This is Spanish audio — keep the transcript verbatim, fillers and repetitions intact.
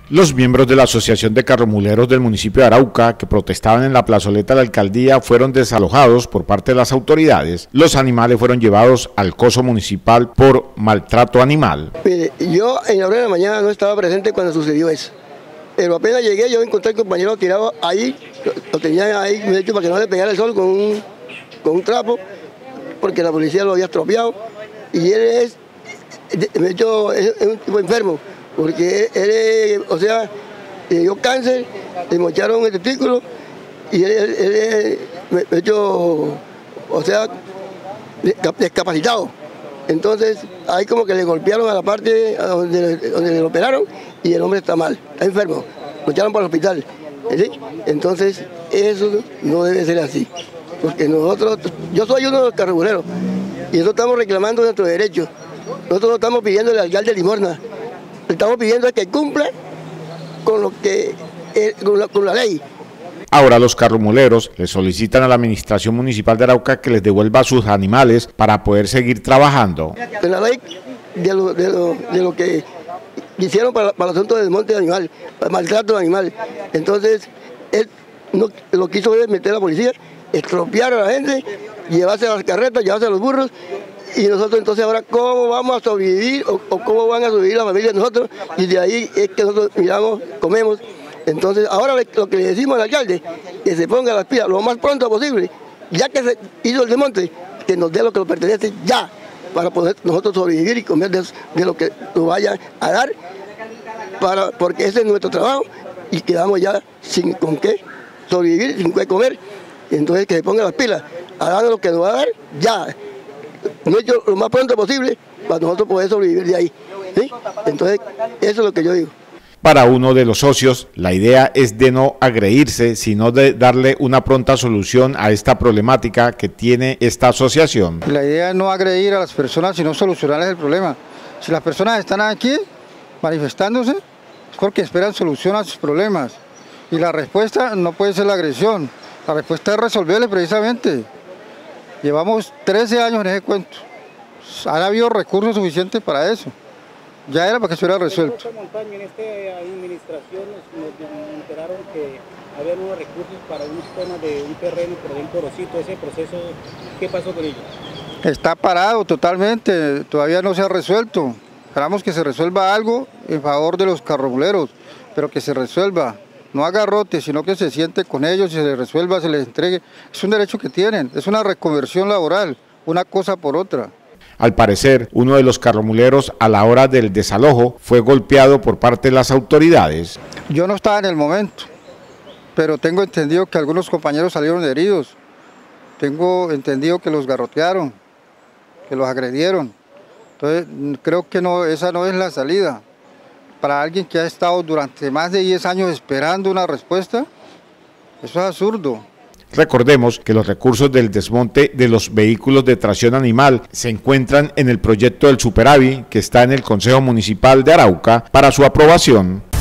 Los miembros de la Asociación de Carromuleros del municipio de Arauca, que protestaban en la plazoleta de la alcaldía, fueron desalojados por parte de las autoridades. Los animales fueron llevados al coso municipal por maltrato animal. Mire, yo en la hora de la mañana no estaba presente cuando sucedió eso, pero apenas llegué yo encontré al compañero tirado ahí, lo, lo tenía ahí, me he dicho, para que no le pegara el sol con un, con un trapo, porque la policía lo había estropeado, y él es, me he dicho, es, es un tipo enfermo. Porque él, él, o sea, le dio cáncer, le mocharon el testículo y él, él, él me, me hecho, o sea, discapacitado. Entonces, ahí como que le golpearon a la parte a donde, donde le operaron y el hombre está mal, está enfermo, lo echaron para el hospital. ¿Sí? Entonces, eso no debe ser así. Porque nosotros, yo soy uno de los carromuleros y nosotros estamos reclamando nuestro derecho. Nosotros no estamos pidiendo al alcalde de limosna. Estamos pidiendo que cumpla con lo que eh, con, la, con la ley. Ahora los carromuleros le solicitan a la administración municipal de Arauca que les devuelva sus animales para poder seguir trabajando. En la ley de lo, de lo, de lo que hicieron para, para el asunto del monte de animal, para el maltrato de animal. Entonces, él no, lo que hizo es meter a la policía, estropear a la gente, llevarse a las carretas, llevarse a los burros. Y nosotros entonces ahora cómo vamos a sobrevivir o, o cómo van a sobrevivir la familia de nosotros, y de ahí es que nosotros miramos, comemos. Entonces ahora lo que le decimos al alcalde, que se ponga las pilas lo más pronto posible, ya que se hizo el desmonte, que nos dé lo que nos pertenece ya, para poder nosotros sobrevivir y comer de, de lo que nos vayan a dar, para, porque ese es nuestro trabajo y quedamos ya sin con qué sobrevivir, sin qué comer. Entonces que se ponga las pilas, a dar lo que nos va a dar ya. No hecho lo más pronto posible para nosotros poder sobrevivir de ahí. ¿Sí? Entonces, eso es lo que yo digo. Para uno de los socios, la idea es de no agredirse, sino de darle una pronta solución a esta problemática que tiene esta asociación. La idea es no agredir a las personas, sino solucionarles el problema. Si las personas están aquí manifestándose, es porque esperan solución a sus problemas. Y la respuesta no puede ser la agresión, la respuesta es resolverle precisamente. Llevamos trece años en ese cuento. Han habido recursos suficientes para eso. Ya era para que se hubiera resuelto. En esta administración nos, nos enteraron que había nuevos recursos para un tema de un terreno por el Corocito. Ese proceso, ¿qué pasó con ello? Está parado totalmente, todavía no se ha resuelto. Esperamos que se resuelva algo en favor de los carromuleros, pero que se resuelva. No haga rote, sino que se siente con ellos y se les resuelva, se les entregue. Es un derecho que tienen, es una reconversión laboral, una cosa por otra. Al parecer, uno de los carromuleros a la hora del desalojo fue golpeado por parte de las autoridades. Yo no estaba en el momento, pero tengo entendido que algunos compañeros salieron heridos. Tengo entendido que los garrotearon, que los agredieron. Entonces, creo que no, esa no es la salida. Para alguien que ha estado durante más de diez años esperando una respuesta, eso es absurdo. Recordemos que los recursos del desmonte de los vehículos de tracción animal se encuentran en el proyecto del Superavi, que está en el Consejo Municipal de Arauca para su aprobación.